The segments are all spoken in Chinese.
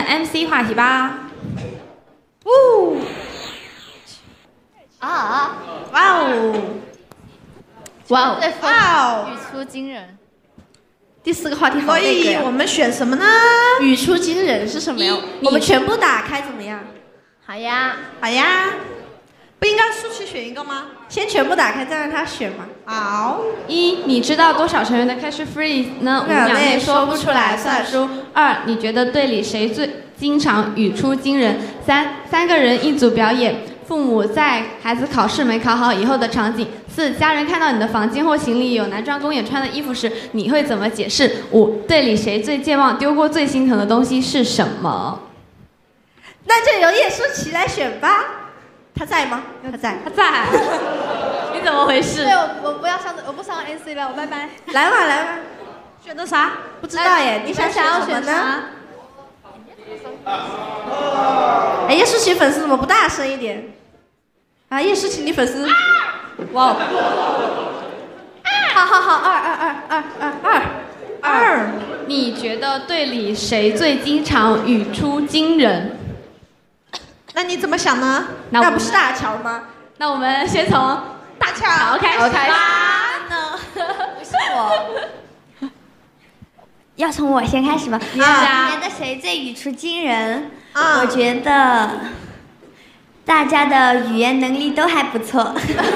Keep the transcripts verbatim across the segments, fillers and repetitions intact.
M C 话题吧。 呜！ 啊！ 哇哦！ 哇哦！ 哇哦！ 语出惊人。 第四个话题好所那个呀。 以我们选什么呢？ 语出惊人是什么呀？我们全部打开怎么样？ 好呀， 好呀。不应该舒淇选一个吗？ 先全部打开，再让他选嘛。 好。 一，你知道多少成员的 catch phrase 呢？五秒内说不出来算输。二，你觉得队里谁最经常语出惊人？三，三个人一组表演，父母在孩子考试没考好以后的场景。四，家人看到你的房间或行李有男装公演穿的衣服时，你会怎么解释？五，队里谁最健忘，丢过最心疼的东西是什么？ 那就由叶舒淇来选吧。他在吗？他在， 他在。你怎么回事？ 对，我我不要上，我不上 A C 了，我拜拜。 来吧，来吧。 选的啥？ 不知道耶，你想想要选什么呢？ 选啥？ 哎，叶舒淇粉丝怎么不大声一点？啊，叶舒淇你粉丝，哇！好好好，二二二二二二二，你觉得队里谁最经常语出惊人？ 那你怎么想呢？ 那那不是大乔吗？ 那我们先从大乔开始吧。 呢？ 不是我。要从我先开始吧。 你啊， 觉得谁最语出惊人？ 啊我觉得大家的语言能力都还不错。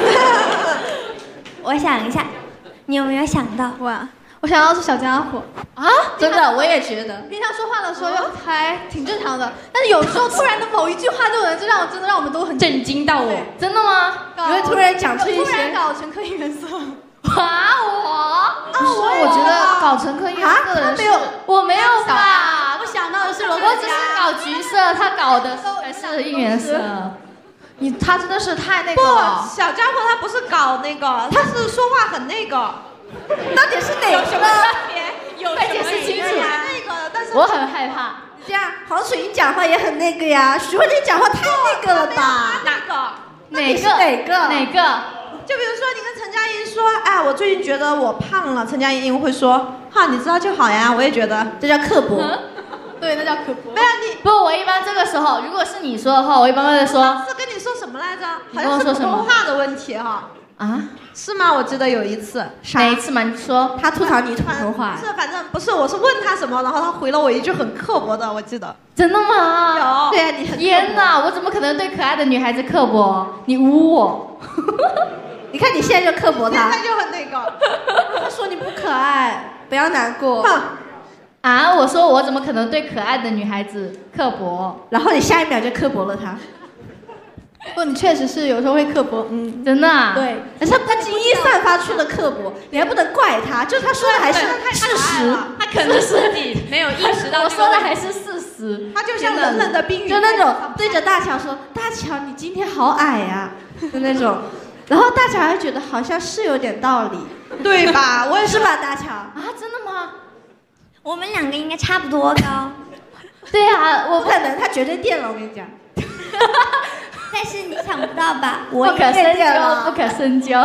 我想一下，你有没有想到？ 我我想要是小家伙啊，真的，我也觉得。 平常说话的时候又还挺正常的，但是有时候突然的某一句话就能就让我真的让我们都很震惊到我。 真的吗？ 你会突然讲出一些突然搞成科艺元素。 哇，我啊， 我我觉得搞成科艺元素的人是，我没有吧？ 我想到的是罗我只是搞橘色，他搞的还是应援色。 你他真的是太那不个了。， 小家伙他不是搞那个，他是说话很那个。 到底是哪有什么个？ 区别？有快解释清楚那个，但是我很害怕。 这样，黄楚莹讲话也很那个呀，徐慧玲讲话太那个了吧？ 哪个？ 哪个？ 哪个？ 哪个？ 就比如说，你跟陈佳莹说，哎，我最近觉得我胖了，陈佳莹会说，哈，你知道就好呀，我也觉得， 这叫刻薄。 对，那叫刻薄。 没有你， 不，我一般这个时候，如果是你说的话，我一般会说是跟你说什么来着？ 你好像是普跟我说什么通话的问题哈。 啊， 是吗？我记得有一次， 哪一次嘛？你说他吐槽你普通话。 是，反正不是，我是问他什么，然后他回了我一句很刻薄的，我记得。 真的吗？ 有。 对啊，你很天哪，我怎么可能对可爱的女孩子刻薄？你污我！ 你看你现在就刻薄他， 现在就很那个。 他说你不可爱，不要难过。 啊，我说我怎么可能对可爱的女孩子刻薄？ 然后你下一秒就刻薄了他。 不，你确实是有时候会刻薄，嗯， 真的啊？ 对，可是他基因散发出的刻薄，你还不能怪他，就是他说的还是事实。 他可能是自己没有意识到， 我说的还是事实。 他就像冷冷的冰雨， 就那种对着大乔说：“大乔，你今天好矮呀、啊。”就那种，然后大乔还觉得好像是有点道理， 对吧？我也是吧，大乔？ 啊，真的吗？ 我们两个应该差不多高。 对啊，我不可能，他绝对电了，我跟你讲。 但是你想不到吧？我不可深也电究， 了不可深究。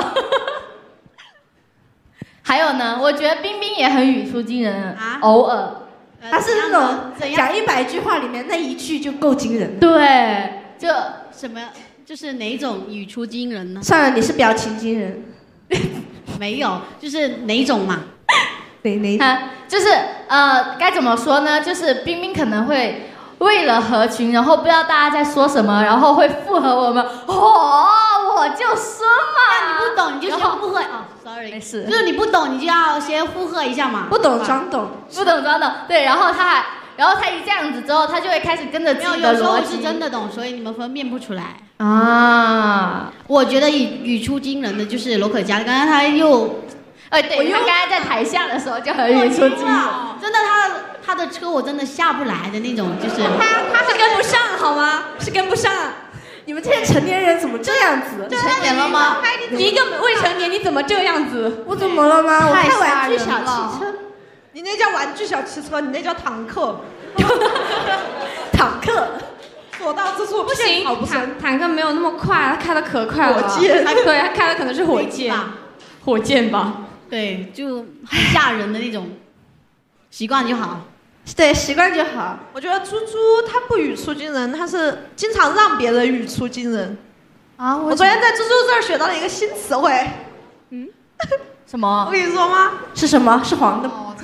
还有呢，我觉得冰冰也很语出惊人， 啊偶尔。 他是那种讲一百句话里面那一句就够惊人。 对，就什么？就是哪种语出惊人呢？ 算了，你是表情惊人。 没有，就是哪种嘛？ 哪哪？ 啊，就是呃，该怎么说呢？就是冰冰可能会为了合群，然后不知道大家在说什么，然后会附和我们。哦，我就说嘛， 你不懂你就先附和哦，sorry， 没事， 就是你不懂你就要先附和一下嘛。 不懂装懂， 不懂装懂。对，然后他还，然后他一这样子之后，他就会开始跟着自没有， 己的有时候我逻辑。 是真的懂，所以你们分辨不出来。 啊， 我觉得语语出惊人的就是罗可嘉，刚刚他又， 哎，对，他刚才在台下的时候就很语出惊人。 真的他他的车我真的下不来的那种，就是他他是跟不上好吗？是跟不上。 你们这些成年人怎么这样子？ 成年了吗？ 你一个未成年，你怎么这样子？ 我怎么了吗？我太开玩吓人具小汽了车， 你那叫玩具小汽车，你那叫坦克。 坦克。 所到之处不行， 跑不深。 坦坦克没有那么快，他开的可快了。 火箭他对，他开的可能是火箭，火箭吧。 对，就很吓人的那种，习惯就好。 对，习惯就好。 我觉得猪猪他不语出惊人，他是经常让别人语出惊人。 啊， 我昨天在猪猪这儿学到了一个新词汇。 嗯，什么？ 我跟你说吗？ 是什么？是黄的。 啊！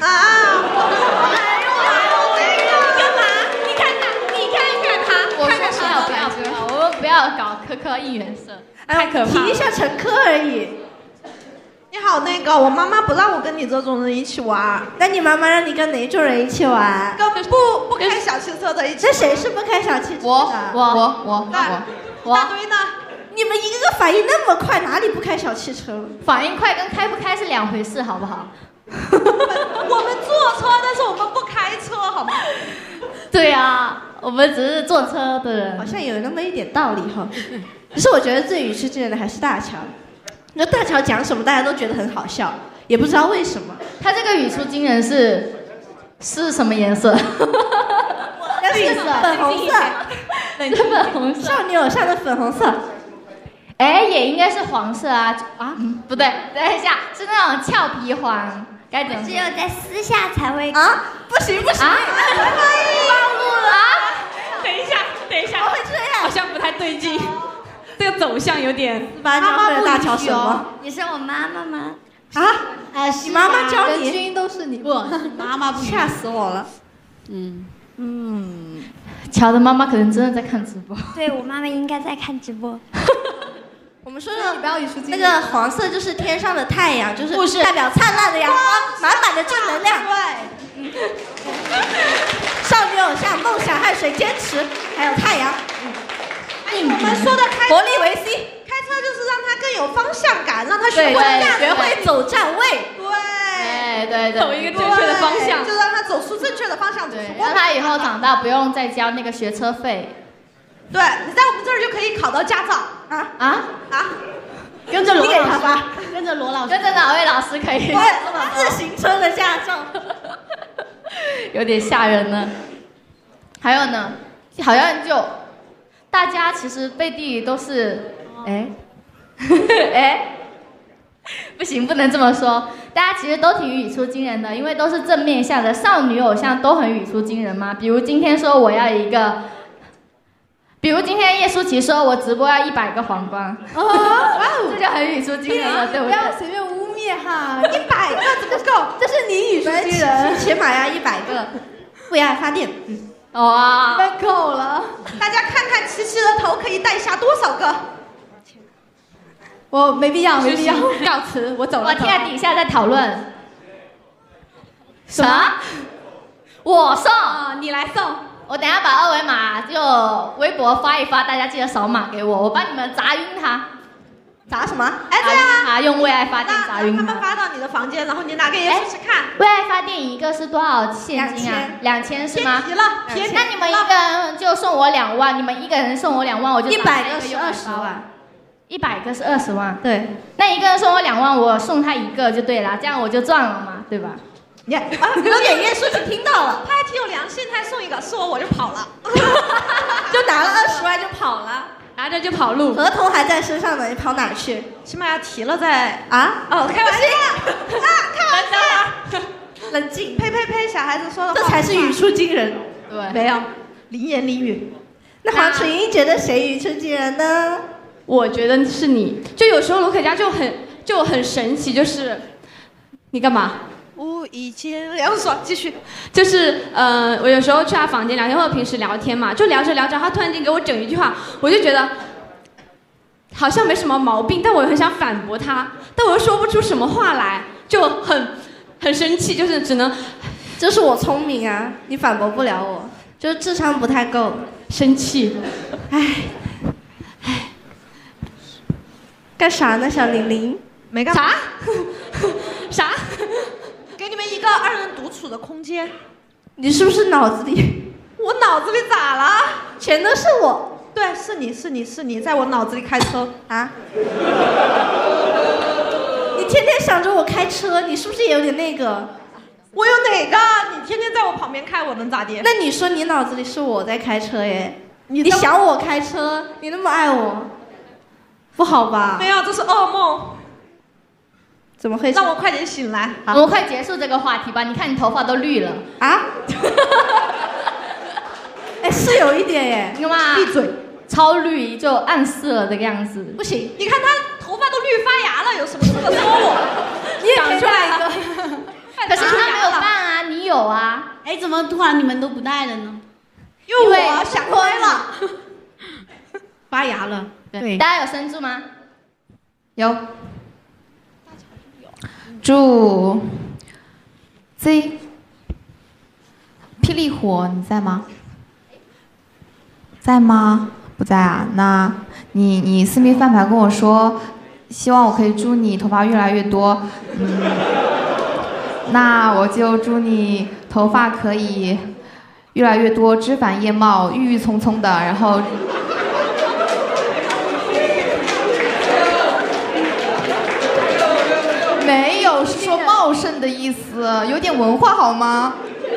你看看，你看看他， 我看看不要不要不要，我们不要搞科科应援色， 太可怕了。提一下陈科而已。 你好，那个我妈妈不让我跟你这种人一起玩。 那你妈妈让你跟哪种人一起玩？ 跟不不开小汽车的一起。 那谁是不开小汽车的？ 我我我我我我。大堆呢？ 你们一个个反应那么快，哪里不开小汽车了？ 反应快跟开不开是两回事，好不好？ 我们坐车，但是我们不开车，好吗？ 对啊，我们只是坐车的人。 好像有那么一点道理哈。可是我觉得最语出惊人的还是大乔。那大乔讲什么，大家都觉得很好笑，也不知道为什么。 他这个语出惊人是是什么颜色？ 绿色、粉红色， 是粉红色。 少女偶像的粉红色。 哎，也应该是黄色啊啊，嗯，不对，等一下，是那种俏皮黄，该怎么？ 只有在私下才会啊，不行不行， 啊，暴露了啊！ 等一下，等一下， 怎么会这样？ 好像不太对劲，这个走向有点。 妈妈不大乔什么？ 你是我妈妈吗？ 啊？哎，你妈妈教你？ 人均都是你， 不，妈妈不吓死我了。 嗯嗯， 乔的妈妈可能真的在看直播。 对，我妈妈应该在看直播。 我们说的不要语出惊那人。 个黄色就是天上的太阳，就是代表灿烂的阳光，满满的正能量。 对， 少女偶像、梦想、汗水、坚持，还有太阳。 我们说的开活力维 C， 开车就是让他更有方向感，让他学会对学会走站位。 对， 对对对， 走一个正确的方向， 就让他走出正确的方向，走出对， 光。 让他以后长大不用再交那个学车费。 对，你在我们这儿就可以考到驾照啊啊啊！ 跟着罗老师吧， 跟着罗老师， 跟着哪位老师可以？ 自行车的驾照， 有点吓人呢。还有呢，好像就大家其实背地里都是，哎，哎，不行，不能这么说。大家其实都挺语出惊人的，因为都是正面向的少女偶像，都很语出惊人嘛。比如今天说我要一个。比如今天叶舒淇说我直播要一百个皇冠，哦，这就很语出惊人了，对不对？ 不要随便污蔑哈， 一百个怎么够？ 这是你语出惊人， 起码要一百个，为爱发电。 哇， 那够了。 大家看看琪琪的头可以带下多少个？ 我没必要，没必要。 告辞，我走了。 我听到底下在讨论啥？我送， 你来送。 我等下把二维码就微博发一发，大家记得扫码给我，我帮你们砸晕他。 砸什么？ 哎，对啊， 他用为爱发电砸晕他们发到你的房间，然后你拿给叶舒淇看。 为爱发电一个是多少现金啊？两千是吗？ 便宜了，便宜了。 那你们一个人就送我两万，你们一个人送我两万，我就一百个是二十万， 一百个是二十万。 对， 那一个人送我两万，我送他一个就对了，这样我就赚了嘛，对吧？ 你看，啊，有点叶舒淇听到了， 他还挺有良心，他还送一个，是我我就跑了， 就拿了二十万就跑了， 拿着就跑路， 合同还在身上呢，你跑哪去？ 起码要提了再啊？ 哦，开玩笑，啊，开玩笑， 冷静， 呸呸呸，小孩子说的话， 这才是语出惊人。 对， 没有，零言零语。 那黄楚英觉得谁语出惊人呢？ 我觉得是你，就有时候罗可嘉就很就很神奇，就是你干嘛？ 无意间凉爽，继续。 就是呃，我有时候去他房间聊天，或者平时聊天嘛，就聊着聊着，他突然间给我整一句话，我就觉得好像没什么毛病，但我又很想反驳他，但我又说不出什么话来，就很很生气，就是只能， 就是我聪明啊，你反驳不了我，就是智商不太够， 生气。 唉，唉，干啥呢，小玲玲？ 没干嘛。 啥？啥？ 给你们一个二人独处的空间。 你是不是脑子里？ 我脑子里咋了？ 全都是我。 对，是你是你是你，在我脑子里开车啊！你天天想着我开车，你是不是也有点那个？ 我有哪个？你天天在我旁边开，我能咋的？ 那你说你脑子里是我在开车耶？你, 你想我开车，你那么爱我，不好吧？ 没有，这是噩梦。 怎么会？ 让我快点醒来。 我们快结束这个话题吧，你看你头发都绿了啊！哎，是有一点耶， 你看嘛， 闭嘴， 超绿，就暗示了这个样子。 不行，你看他头发都绿发芽了，有什么资格说我？ 你也长出来一个，可是他没有办啊，你有啊。 哎，怎么突然你们都不戴了呢？ 因为我想开了， 发芽了。对， 大家有生祝吗？ 有。祝 Z 霹雳火你在吗？在吗？不在啊。那你你私密饭盘跟我说，希望我可以祝你头发越来越多。嗯，那我就祝你头发可以越来越多，枝繁叶茂，郁郁葱葱的，然后。没有，是说茂盛的意思，有点文化好吗？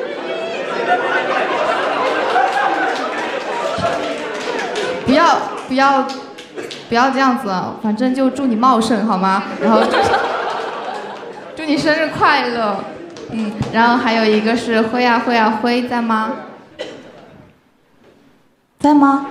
不要不要不要这样子，反正就祝你茂盛好吗？然后祝祝你生日快乐，嗯，然后还有一个是辉啊辉啊辉，在吗？在吗？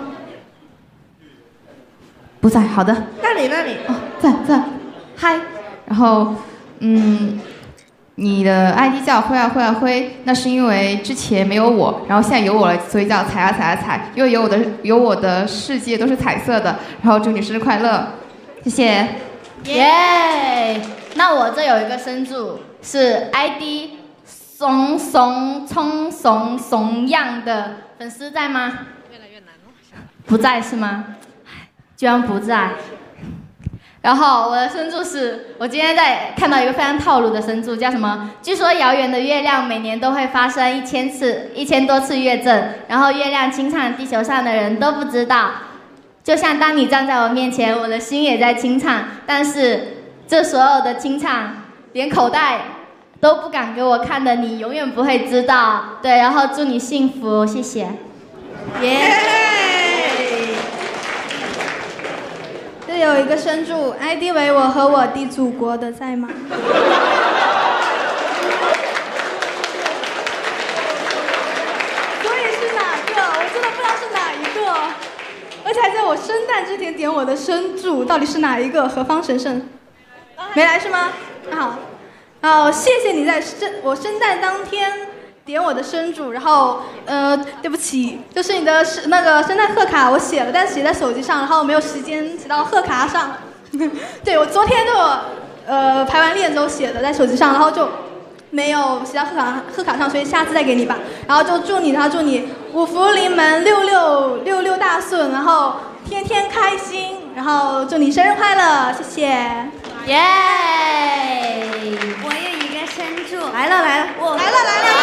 不在，好的。 那里那里哦，在在，嗨。然后，嗯，你的 I D 叫辉啊辉啊辉，那是因为之前没有我，然后现在有我了，所以叫彩啊彩啊彩，因为有我的有我的世界都是彩色的。然后祝你生日快乐，谢谢。 耶！那我这有一个生祝是 I D 怂怂冲怂怂样的粉丝在吗？越来越难了。不在是吗？居然不在。然后我的生祝是，我今天在看到一个非常套路的生祝，叫什么？据说遥远的月亮每年都会发生一千次、一千多次月震，然后月亮清唱，地球上的人都不知道。就像当你站在我面前，我的心也在清唱，但是这所有的清唱，连口袋都不敢给我看的你，永远不会知道。对，然后祝你幸福，谢谢。 耶、yeah ！这有一个生祝 ，I D 为我和我的祖国的在吗？所以是哪个？我真的不知道是哪一个，而且还在我生诞之前点我的生祝，到底是哪一个？何方神圣？没来是吗？好，好，谢谢你在生我生诞当天点我的生祝，然后呃，对不起，就是你的那个圣诞贺卡我写了，但是写在手机上，然后没有时间写到贺卡上。对，我昨天就呃排完练之后写的在手机上，然后就没有写到贺卡贺卡上，所以下次再给你吧。然后就祝你，然后祝你五福临门，六六六六大顺，然后天天开心，然后祝你生日快乐，谢谢。 耶！ 我有一个生祝， 来了来了， 我来了来了。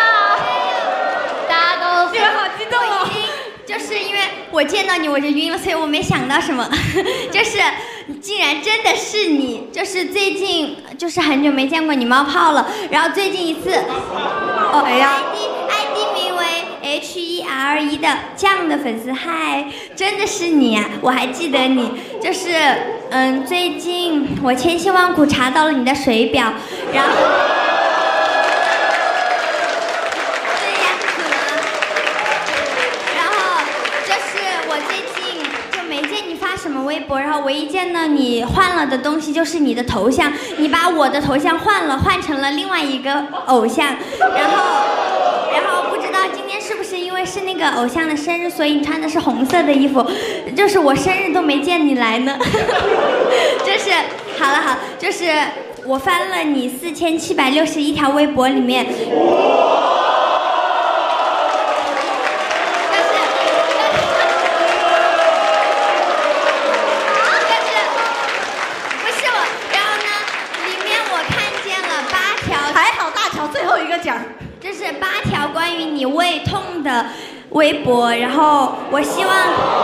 大家都你们好激动哦！就是因为我见到你我就晕了，所以我没想到什么，就是竟然真的是你，就是最近就是很久没见过你冒泡了，然后最近一次，哦，哎呀 ，I D I D 名为 H E R E 的这样的粉丝，嗨，真的是你啊！我还记得你，就是嗯，最近我千辛万苦查到了你的水表，然后。什么微博，然后唯一见到你换了的东西就是你的头像，你把我的头像换了，换成了另外一个偶像，然后，然后不知道今天是不是因为是那个偶像的生日，所以你穿的是红色的衣服，就是我生日都没见你来呢，就是好了好，就是我翻了你四千七百六十一条微博里面。最后一个奖，这是八条关于你胃痛的微博，然后我希望，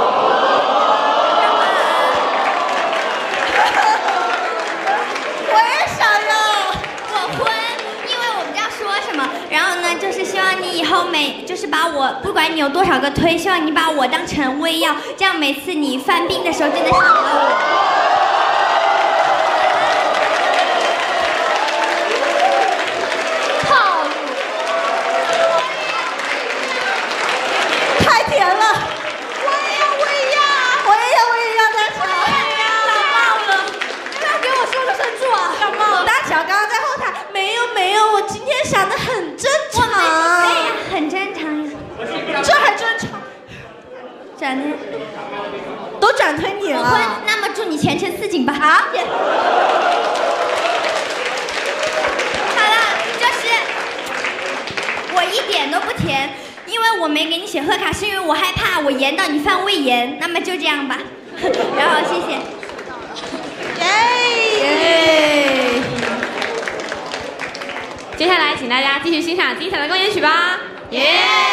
我也想要我婚，因为我不知道说什么，然后呢，就是希望你以后每就是把我，不管你有多少个推，希望你把我当成胃药，这样每次你犯病的时候就能想到我。 没有，我今天想的很正常。 对呀，很正常呀。 这还正常？ 转的都转推你了。 我婚，那么祝你前程似锦吧。 啊！ 好了，就是我一点都不甜，因为我没给你写贺卡，是因为我害怕我延到你犯胃炎。那么就这样吧，然后谢谢。 耶！接下来请大家继续欣赏精彩的公演曲吧。耶！